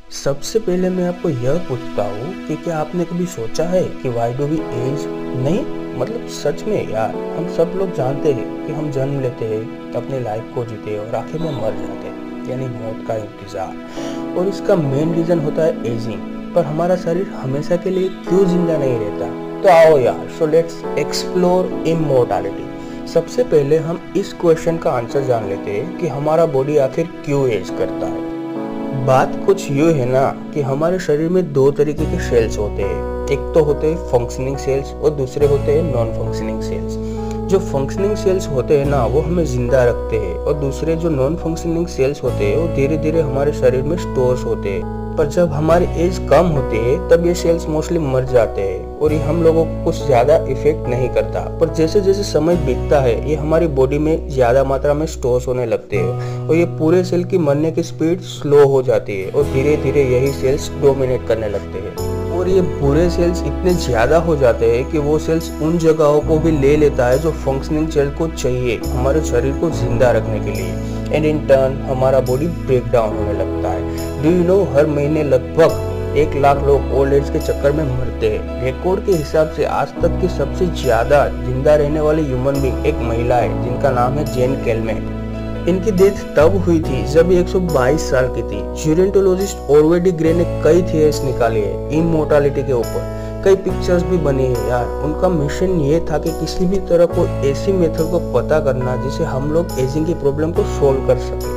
सबसे पहले मैं आपको यह पूछता हूँ कि क्या आपने कभी सोचा है कि वाई डू वी एज? नहीं, मतलब सच में यार, हम सब लोग जानते हैं कि हम जन्म लेते हैं, अपने लाइफ को जीते और आखिर में मर जाते हैं, यानी मौत का इंतजार। और इसका मेन रीजन होता है एजिंग। पर हमारा शरीर हमेशा के लिए क्यों जिंदा नहीं रहता? तो आओ यार, सो लेट्स एक्सप्लोर इमॉर्टैलिटी। सबसे पहले हम इस क्वेश्चन का आंसर जान लेते हैं कि हमारा बॉडी आखिर क्यों एज करता है। बात कुछ यूँ है ना कि हमारे शरीर में दो तरीके के सेल्स होते हैं। एक तो होते हैं फंक्शनिंग सेल्स और दूसरे होते हैं नॉन फंक्शनिंग सेल्स। जो फंक्शनिंग सेल्स होते हैं ना, वो हमें जिंदा रखते हैं, और दूसरे जो नॉन फंक्शनिंग सेल्स होते हैं वो धीरे धीरे हमारे शरीर में स्टोर्स होते हैं। पर जब हमारी एज कम होती है तब ये सेल्स मोस्टली मर जाते हैं और ये हम लोगों को कुछ ज्यादा इफेक्ट नहीं करता। पर जैसे जैसे समय बीतता है ये हमारी बॉडी में ज्यादा मात्रा में स्टोर्स होने लगते हैं और ये पूरे सेल की मरने की स्पीड स्लो हो जाती है और धीरे धीरे यही सेल्स डोमिनेट करने लगते हैं। और ये पूरे सेल्स इतने ज्यादा हो जाते हैं कि वो सेल्स उन जगहों को भी ले लेता है जो फंक्शनिंग सेल को चाहिए हमारे शरीर को जिंदा रखने के लिए। एंड इन टर्न हमारा बॉडी ब्रेक डाउन होने लगता है। डू यू नो, हर महीने लगभग 1 लाख लोग ओल्ड एज के चक्कर में मरते हैं। रिकॉर्ड के हिसाब से आज तक की सबसे ज्यादा जिंदा रहने वाली ह्यूमन बीइंग एक महिला है जिनका नाम है जेन केलमेन। इनकी डेथ तब हुई थी जब ये 122 साल की थी। ज्यूरेंटोलॉजिस्ट ऑरवेडी ग्रे ने कई थियरीज निकाली है इमॉर्टैलिटी के ऊपर, कई पिक्चर्स भी बनी है यार। उनका मिशन ये था कि किसी भी तरह को ऐसी मेथड को पता करना जिससे हम लोग एजिंग की प्रॉब्लम को सोल्व कर सके।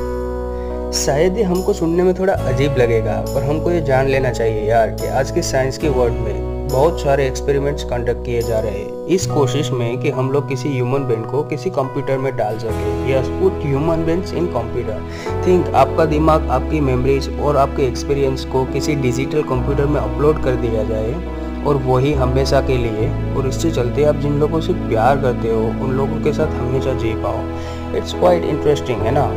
शायद ये हमको सुनने में थोड़ा अजीब लगेगा, पर हमको ये जान लेना चाहिए यार कि आज की साइंस की वर्ल्ड में बहुत सारे एक्सपेरिमेंट्स कंडक्ट किए जा रहे हैं इस कोशिश में कि हम लोग किसी ह्यूमन ब्रेन को किसी कंप्यूटर में डाल सके। Yes, put human brains in computer. Think, आपका दिमाग आपकी मेमोरीज और आपके एक्सपीरियंस को किसी डिजिटल कंप्यूटर में अपलोड कर दिया जाए और वही हमेशा के लिए। और इससे चलते आप जिन लोगों से प्यार करते हो उन लोगों के साथ हमेशा जी पाओ। इट्स क्वाइट इंटरेस्टिंग, है ना?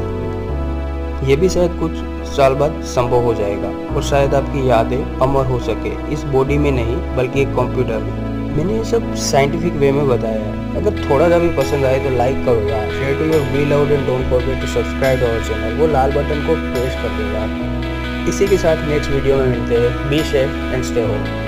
ये भी शायद कुछ साल बाद संभव हो जाएगा और शायद आपकी यादें अमर हो सके इस बॉडी में नहीं बल्कि एक कंप्यूटर में। मैंने ये सब साइंटिफिक वे में बताया है। अगर थोड़ा सा भी पसंद आए तो लाइक करो यार, share to your we love and don't forget to subscribe our channel. वो लाल बटन को प्रेस कर दो यार। इसी के साथ नेक्स्ट वीडियो में मिलते हैं। Be safe and stay home.